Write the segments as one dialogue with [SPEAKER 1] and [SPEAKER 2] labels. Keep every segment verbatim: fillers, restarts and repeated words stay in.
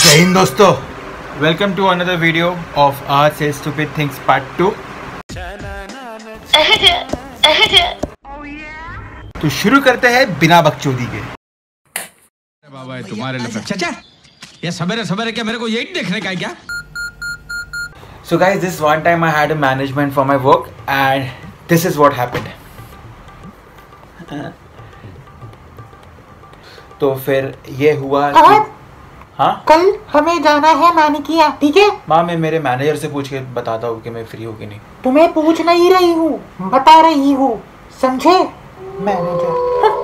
[SPEAKER 1] जय हिंद दोस्तों, welcome to another video of our से स्टूपिड थिंग्स पार्ट टू। तो शुरू करते हैं बिना बकचोदी के।
[SPEAKER 2] बाबा है तुम्हारे लिए चाचा, ये सवेरे सवेरे क्या मेरे को यही देखने का है क्या?
[SPEAKER 1] So guys, this one time I had a management for my work and this is what happened. तो फिर ये हुआ कि हाँ
[SPEAKER 3] कल हमें जाना है नानी की यहाँ, ठीक है?
[SPEAKER 1] माँ, मैं मेरे मैनेजर से पूछ के बताता हूँ कि मैं फ्री हूँ कि नहीं।
[SPEAKER 3] तुम्हें पूछ नहीं रही हूँ, बता रही हूँ, समझे? Manager.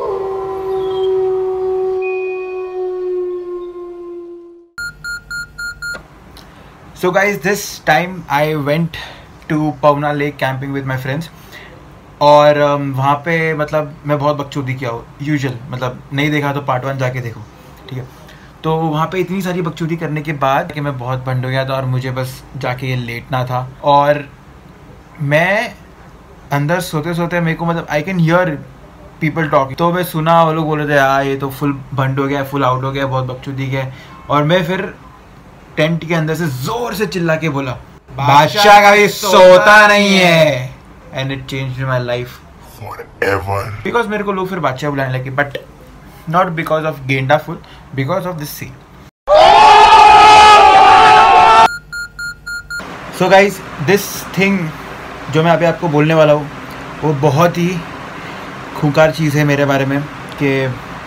[SPEAKER 1] So guys, this time I went to Pavna Lake camping with my friends और um, वहाँ पे मतलब मैं बहुत बकचोदी किया हूँ यूजुअल, मतलब नहीं देखा तो पार्ट वन जाके देखो, ठीक है। तो वहाँ पे इतनी सारी बकचोदी करने के बाद कि मैं बहुत बंड हो गया था और मुझे बस जाके ये लेटना था। और मैं अंदर सोते सोते मेरे को मतलब I can hear people talking, तो मैं सुना वो लोग बोल रहे थे यार ये तो फुल बंड हो गया, फुल आउट हो गया, बहुत बकचोदी किया। और मैं फिर टेंट के अंदर से जोर से चिल्ला के बोला, बादशाह कभी सोता नहीं है। And it changed my life forever, because मेरे को लोग फिर बादशाह बुलाने लगे, बट नॉट बिकॉज ऑफ गेंडा फुल, because of this scene. So guys, this thing जो मैं अभी आपको बोलने वाला हूँ वो बहुत ही खूंखार चीज़ है मेरे बारे में कि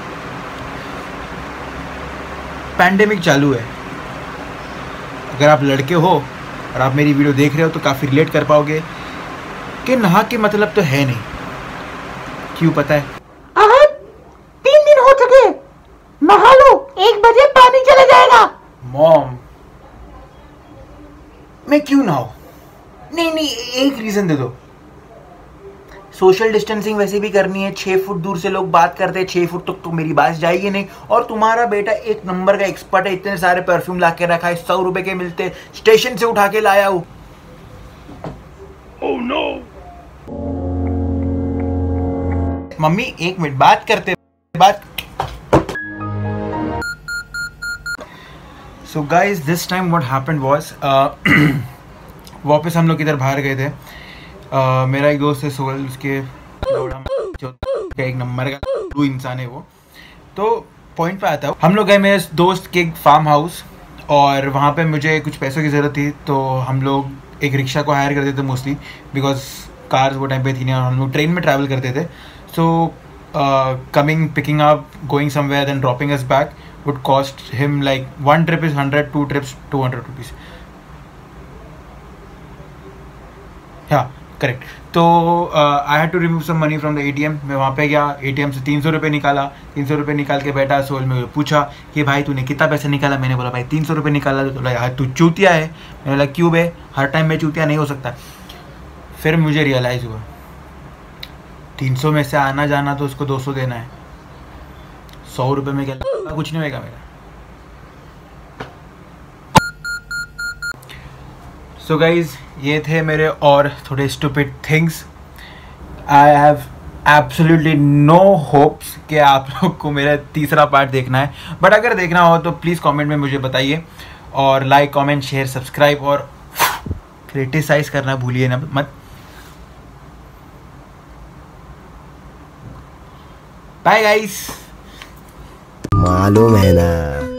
[SPEAKER 1] पैंडेमिक चालू है। अगर आप लड़के हो और आप मेरी वीडियो देख रहे हो तो काफ़ी रिलेट कर पाओगे कि नहा के मतलब तो है नहीं। क्यों पता है?
[SPEAKER 3] आज तीन दिन हो चुके, नहा लो, एक बजे पानी चला जाएगा।
[SPEAKER 1] मॉम, मैं क्यों नहाऊं? नहीं नहीं, एक रीज़न दे दो। सोशल डिस्टेंसिंग वैसे भी करनी है, छः फुट दूर से लोग बात करते हैं, छः फुट तक तो मेरी बात जाएगी नहीं। और तुम्हारा बेटा एक नंबर का एक्सपर्ट है, इतने सारे परफ्यूम ला के रखा है, सौ रुपए के मिलते, स्टेशन से उठा के लाया हूँ। oh, no. मम्मी एक मिनट बात करते बात। So guys, this time what happened was, वापस हम लोग इधर बाहर गए थे। Uh, मेरा एक दोस्त है सोहल, उसके एक नंबर का दो इंसान है वो। तो पॉइंट पे आता है, हम लोग गए मेरे दोस्त के एक फार्म हाउस और वहाँ पे मुझे कुछ पैसों की ज़रूरत थी, तो हम लोग एक रिक्शा को हायर करते थे मोस्टली, बिकॉज कार्स वो टाइम पे थी नहीं और हम लोग ट्रेन में ट्रैवल करते थे। So coming, picking up, going somewhere, then dropping us back would cost him like one trip is hundred, two trips two hundred rupees. हाँ करेक्ट। तो I had to remove some money from the A T M. मैं वहाँ पे गया, ए T M से तीन सौ रुपये निकाला, तीन सौ रुपये निकाल के बैठा। सोल में पूछा कि भाई तूने कितना पैसा निकाला? मैंने बोला भाई तीन सौ रुपये निकाला। तो बोला यार तू चूतिया है। मैंने बोला क्यों बे, हर टाइम में चूतिया नहीं हो सकता। फिर मुझे रियलाइज़ हुआ तीन सौ में से आना जाना तो उसको दो सौ देना है, सौ रुपये में क्या कुछ नहीं होगा मेरा। सो so गाइज, ये थे मेरे और थोड़े stupid things. I have absolutely no hopes कि आप लोग को मेरा तीसरा पार्ट देखना है, बट अगर देखना हो तो प्लीज़ कमेंट में मुझे बताइए और लाइक, कमेंट, शेयर, सब्सक्राइब और क्रिटिसाइज करना भूलिए ना मत। Bye guys.
[SPEAKER 4] मालूम है ना।